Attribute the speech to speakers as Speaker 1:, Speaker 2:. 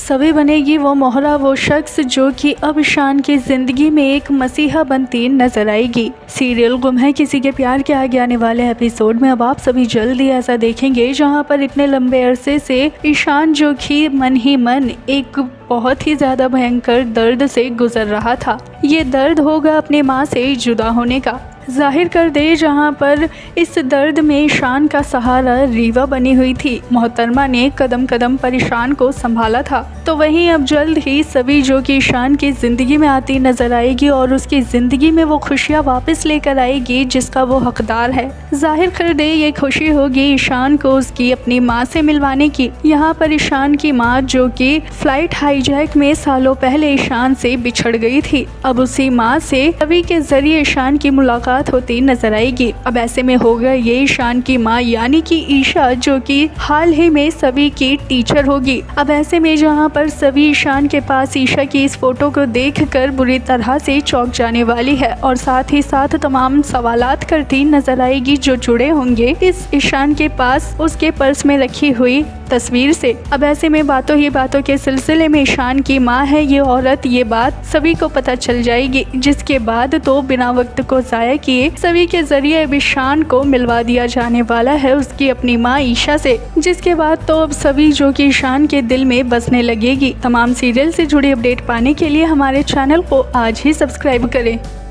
Speaker 1: सभी बनेगी वो मोहरा, वो शख्स जो कि अब ईशान की जिंदगी में एक मसीहा बनती नजर आएगी। सीरियल गुम है किसी के प्यार के आगे आने वाले एपिसोड में अब आप सभी जल्दी ऐसा देखेंगे जहां पर इतने लंबे अरसे से ईशान जो कि मन ही मन एक बहुत ही ज़्यादा भयंकर दर्द से गुजर रहा था। ये दर्द होगा अपने माँ से जुदा होने का, जाहिर कर दे जहाँ पर इस दर्द में ईशान का सहारा रीवा बनी हुई थी। मोहतरमा ने कदम कदम पर ईशान को संभाला था, तो वहीं अब जल्द ही सभी जो कि ईशान की ज़िंदगी में आती नज़र आएगी और उसकी ज़िंदगी में वो खुशियाँ वापस लेकर आएगी जिसका वो हकदार है। जाहिर कर दे ये खुशी होगी ईशान को उसकी अपनी माँ से मिलवाने की। यहाँ पर ईशान की माँ जो कि फ्लाइट हाईजैक में सालों पहले ईशान से बिछड़ गई थी, अब उसी माँ से सभी के जरिए ईशान की मुलाकात होती नजर आएगी। अब ऐसे में होगा ये ईशान की माँ यानी कि ईशा जो कि हाल ही में सभी की टीचर होगी। अब ऐसे में जहाँ पर सभी ईशान के पास ईशा की इस फोटो को देखकर बुरी तरह से चौंक जाने वाली है और साथ ही साथ तमाम सवालात करती नजर आएगी जो जुड़े होंगे इस ईशान के पास उसके पर्स में रखी हुई तस्वीर से। अब ऐसे में बातों ही बातों के सिलसिले में ईशान की माँ है ये औरत, ये बात सभी को पता चल जाएगी, जिसके बाद तो बिना वक्त को जाया किए सभी के जरिए अब ईशान को मिलवा दिया जाने वाला है उसकी अपनी माँ ईशा से, जिसके बाद तो अब सभी जो कि ईशान के दिल में बसने लगेगी। तमाम सीरियल से जुड़ी अपडेट पाने के लिए हमारे चैनल को आज ही सब्सक्राइब करें।